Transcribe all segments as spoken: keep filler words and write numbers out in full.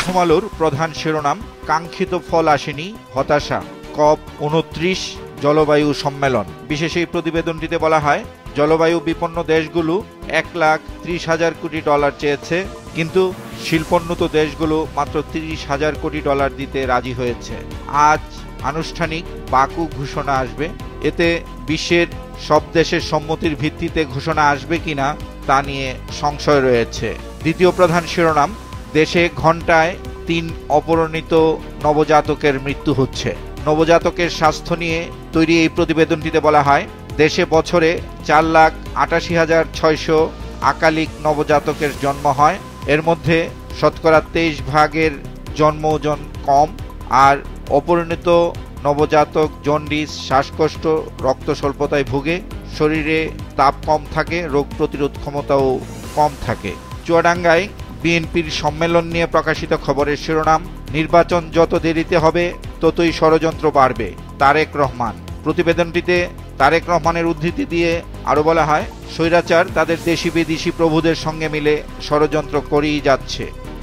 প্রথম আলোর প্রধান শিরোনাম, কাঙ্ক্ষিত ফল আসেনি, হতাশা, কপ উনত্রিশ জলবায়ু সম্মেলন। বিশেষ এই প্রতিবেদনটিতে বলা হয়, জলবায়ু বিপন্ন দেশগুলো এক লাখ ত্রিশ হাজার কোটি ডলার চেয়েছে, কিন্তু শিল্পোন্নত দেশগুলো মাত্র তিরিশ হাজার কোটি ডলার দিতে রাজি হয়েছে। আজ আনুষ্ঠানিক বাকু ঘোষণা আসবে। এতে বিশ্বের সব দেশের সম্মতির ভিত্তিতে ঘোষণা আসবে কিনা তা নিয়ে সংশয় রয়েছে। দ্বিতীয় প্রধান শিরোনাম, দেশে ঘন্টায় তিন অপরিণত নবজাতকের মৃত্যু হচ্ছে। নবজাতকের স্বাস্থ্য নিয়ে তৈরি এই প্রতিবেদনটিতে বলা হয়, দেশে বছরে চার লাখ আটাশি হাজার ছয়শো আকালিক নবজাতকের জন্ম হয়। এর মধ্যে শতকরা তেইশ ভাগের জন্ম ওজন কম, আর অপরিণত নবজাতক জন্ডিস, শ্বাসকষ্ট, রক্ত স্বল্পতায় ভুগে, শরীরে তাপ কম থাকে, রোগ প্রতিরোধ ক্ষমতাও কম থাকে। চুয়াডাঙ্গায় বিএনপির সম্মেলন নিয়ে প্রকাশিত খবরের শিরোনাম, নির্বাচন যত দেরিতে হবে ততই ষড়যন্ত্র বাড়বে, তারেক রহমান। প্রতিবেদনটিতে তারেক রহমানের উদ্ধৃতি দিয়ে আরো বলা হয়, স্বৈরাচার তাদের দেশি বিদেশি প্রভুদের সঙ্গে মিলে ষড়যন্ত্র করেই যাচ্ছে।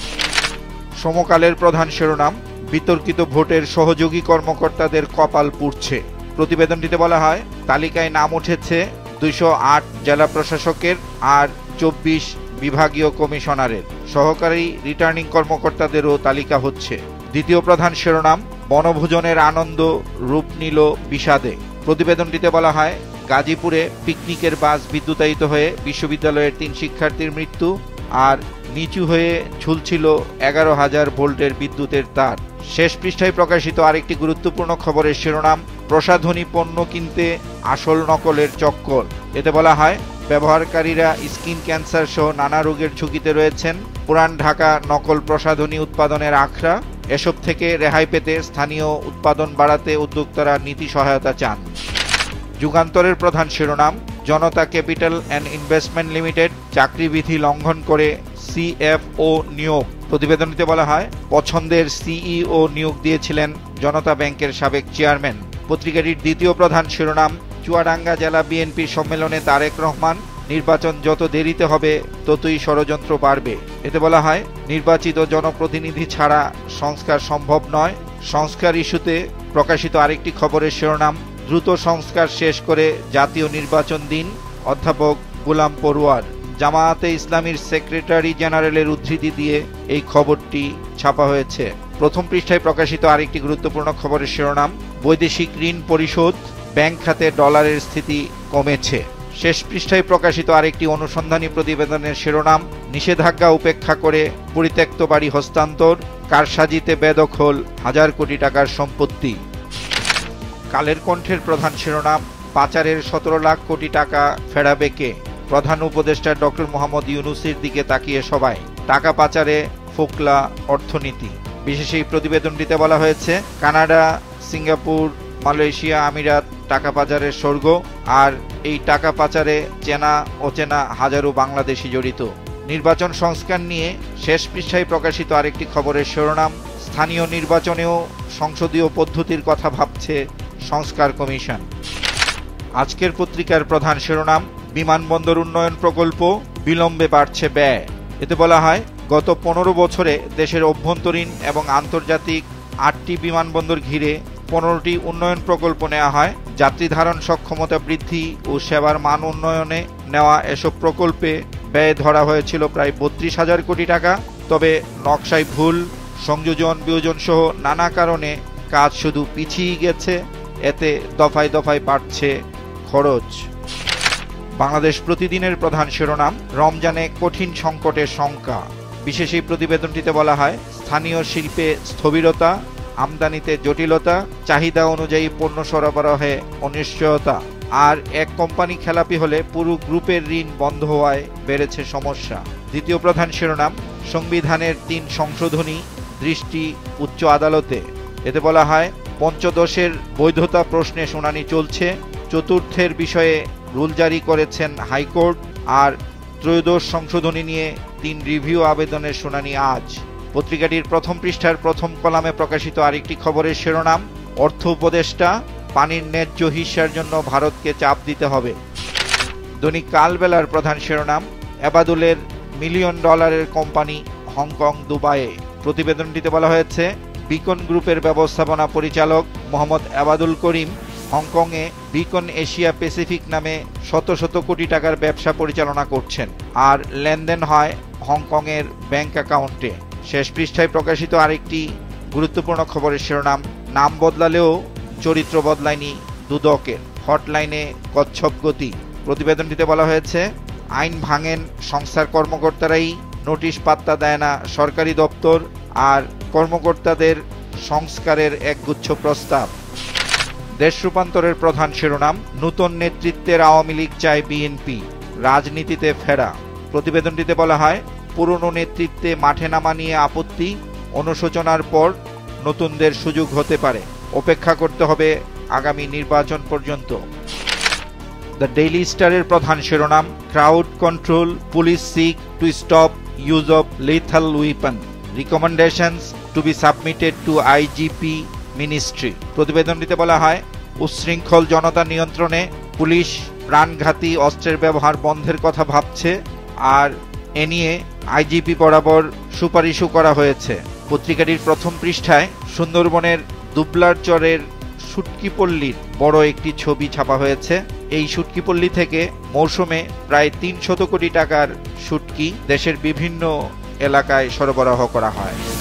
সমকালের প্রধান শিরোনাম, বিতর্কিত ভোটের সহযোগী কর্মকর্তাদের কপাল পুড়ছে। প্রতিবেদনটিতে বলা হয়, তালিকায় নাম উঠেছে দুইশো আট জেলা প্রশাসকের আর চব্বিশ বিভাগীয় কমিশনারের। সহকারী রিটার্নিং কর্মকর্তাদেরও তালিকা হচ্ছে। দ্বিতীয় প্রধান শিরোনাম, বনভোজনের আনন্দ রূপ নিল বিষাদে। প্রতিবেদনটিতে বলা হয়, গাজীপুরে পিকনিকের বাস বিদ্যুতায়িত হয়ে বিশ্ববিদ্যালয়ের তিন শিক্ষার্থীর মৃত্যু, আর নিচু হয়ে ঝুলছিল এগারো হাজার ভোল্টের বিদ্যুতের তার। শেষ পৃষ্ঠায় প্রকাশিত আরেকটি গুরুত্বপূর্ণ খবরের শিরোনাম, প্রসাধনী পণ্য কিনতে আসল নকলের চক্কর। এতে বলা হয়, ব্যবহারকারীরা স্কিন ক্যান্সার সহ নানা রোগের ঝুঁকিতে রয়েছেন। পুরান ঢাকা নকল প্রসাধনী উৎপাদনের আখড়া। এসব থেকে রেহাই পেতে স্থানীয় উৎপাদন বাড়াতে উদ্যোক্তারা নীতি সহায়তা চান। যুগান্তরের প্রধান শিরোনাম, Janata capital and investment limited চাকরিবিধি লঙ্ঘন করে সিএফও নিয়োগ। প্রতিবেদনটিতে বলা হয়, পছন্দের সিইও নিয়োগ দিয়েছিলেন জনতা ব্যাংকের সাবেক চেয়ারম্যান। পত্রিকাটির দ্বিতীয় প্রধান শিরোনাম, চুয়াডাঙ্গা জেলা বিএনপির সম্মেলনে তারেক রহমান, নির্বাচন যত দেরিতে হবে ততই ষড়যন্ত্র বাড়বে। এতে বলা হয়, নির্বাচিত জনপ্রতিনিধি ছাড়া সংস্কার সম্ভব নয়। সংস্কার ইস্যুতে প্রকাশিত আরেকটি খবরের শিরোনাম, দ্রুত সংস্কার শেষ করে জাতীয় নির্বাচন দিন, অধ্যাপক গোলাম পরোয়ার। জামায়াতে ইসলামীর সেক্রেটারি জেনারেলের উদ্ধৃতি দিয়ে এই খবরটি ছাপা হয়েছে। প্রথম পৃষ্ঠায় প্রকাশিত আরেকটি গুরুত্বপূর্ণ খবরের শিরোনাম, বৈদেশিক ঋণ পরিশোধ, ব্যাংক খাতে ডলারের স্থিতি কমেছে। শেষ পৃষ্ঠায় প্রকাশিত আরেকটি অনুসন্ধানী প্রতিবেদনের শিরোনাম, নিষেধাজ্ঞা উপেক্ষা করে পরিত্যক্ত বাড়ি হস্তান্তর, কারসাজিতে বেদখল হাজার কোটি টাকার সম্পত্তি। কালের কণ্ঠের প্রধান শিরোনাম, পাচারের সতেরো লাখ কোটি টাকা ফেরাবে কে? প্রধান উপদেষ্টা ডক্টর মোহাম্মদ ইউনূসের দিকে তাকিয়ে সবাই। টাকা পাচারে ফোকলা অর্থনীতি। বিশেষ এই প্রতিবেদনটিতে বলা হয়েছে, কানাডা, সিঙ্গাপুর, মালয়েশিয়া, আমিরাত টাকা পাচারের স্বর্গ, আর এই টাকা পাচারে চেনা অচেনা হাজারো বাংলাদেশি জড়িত। নির্বাচন সংস্কার নিয়ে শেষ পৃষ্ঠায় প্রকাশিত আরেকটি খবরের শিরোনাম, স্থানীয় নির্বাচনেও সংসদীয় পদ্ধতির কথা ভাবছে সংস্কার কমিশন। আজকের পত্রিকার প্রধান শিরোনাম, বিমানবন্দর উন্নয়ন প্রকল্প বিলম্বে বাড়ছে ব্যয়। এতে বলা হয়, গত পনেরো বছরে দেশের অভ্যন্তরীণ এবং আন্তর্জাতিক আটটি বিমানবন্দর ঘিরে পনেরোটি উন্নয়ন প্রকল্প নেওয়া হয়। যাত্রী ধারণ সক্ষমতা বৃদ্ধি ও সেবার মান উন্নয়নে নেওয়া এসব প্রকল্পে ব্যয় ধরা হয়েছিল প্রায় বত্রিশ হাজার কোটি টাকা। তবে নকশায় ভুল, সংযোজন বিয়োজন সহ নানা কারণে কাজ শুধু পিছিয়ে গেছে। এতে দফায় দফায় বাড়ছে খরচ। বাংলাদেশ প্রতিদিনের প্রধান শিরোনাম, রমজানে কঠিন সংকটের শঙ্কা। বিশেষ এই প্রতিবেদনটিতে বলা হয়, স্থানীয় শিল্পে স্থবিরতা, আমদানিতে জটিলতা, চাহিদা অনুযায়ী পণ্য সরবরাহে অনিশ্চয়তা, আর এক কোম্পানি খেলাপি হলে পুরো গ্রুপের ঋণ বন্ধ হওয়ায় বেড়েছে সমস্যা। দ্বিতীয় প্রধান শিরোনাম, সংবিধানের তিন সংশোধনী দৃষ্টি উচ্চ আদালতে। এতে বলা হয়, পঞ্চদশের বৈধতা প্রশ্নে শুনানি চলছে। চতুর্থের বিষয়ে রুল জারি করেছেন হাইকোর্ট, আর ত্রয়োদশ সংশোধনী নিয়ে তিন রিভিউ আবেদনের শুনানি আজ। পত্রিকাটির প্রথম পৃষ্ঠার প্রথম কলামে প্রকাশিত আরেকটি খবরের শিরোনাম, অর্থ উপদেষ্টা, পানির ন্যায্য হিস্যার জন্য ভারতকে চাপ দিতে হবে। দৈনিক কালবেলার প্রধান শিরোনাম, এবাদুলের মিলিয়ন ডলারের কোম্পানি হংকং দুবাইয়ে। প্রতিবেদনটিতে বলা হয়েছে, বিকন গ্রুপের ব্যবস্থাপনা পরিচালক মোহাম্মদ আবাদুল করিম হংকংয়ে বিকন এশিয়া প্যাসিফিক নামে শত শত কোটি টাকার ব্যবসা পরিচালনা করছেন, আর লেনদেন হয় হংকংয়ের ব্যাংক অ্যাকাউন্টে। শেষ পৃষ্ঠায় প্রকাশিত আরেকটি গুরুত্বপূর্ণ খবরের শিরোনাম, নাম বদলালেও চরিত্র বদলায়নি দুদকের, হটলাইনে কচ্ছপ গতি। প্রতিবেদনটিতে বলা হয়েছে, আইন ভাঙেন সংস্থার কর্মকর্তারাই, নোটিশ পাত্তা দেয় না সরকারি দপ্তর, আর কর্মকর্তাদের সংস্কারের একগুচ্ছ প্রস্তাব। দেশ রূপান্তরের প্রধান শিরোনাম, নতুন নেতৃত্বের আওয়ামী লীগ চায় বিএনপি, রাজনীতিতে ফেরা। প্রতিবেদনটিতে বলা হয়, পুরনো নেতৃত্বে মাঠে নামা নিয়ে আপত্তি, অনুশোচনার পর নতুনদের সুযোগ হতে পারে, অপেক্ষা করতে হবে আগামী নির্বাচন পর্যন্ত। দ্য ডেইলি স্টারের প্রধান শিরোনাম, crowd control, police seek to stop use of lethal weapon, recommendations to be submitted to IGP ministry. প্রতিবেদনটিতে বলা হয়, উচ্ছৃঙ্খল জনতা নিয়ন্ত্রণে পুলিশ প্রাণঘাতী অস্ত্রের ব্যবহার বন্ধের কথা ভাবছে, আর এ নিয়ে আইজিপি বরাবর সুপারিশও করা হয়েছে। পত্রিকাটির প্রথম পৃষ্ঠায় সুন্দরবনের দুবলারচরের শুটকিপল্লীর বড় একটি ছবি ছাপা হয়েছে। এই শুটকিপল্লী থেকে মৌসুমে প্রায় তিনশত কোটি টাকার শুটকি দেশের বিভিন্ন এলাকায় সরবরাহ করা হয়।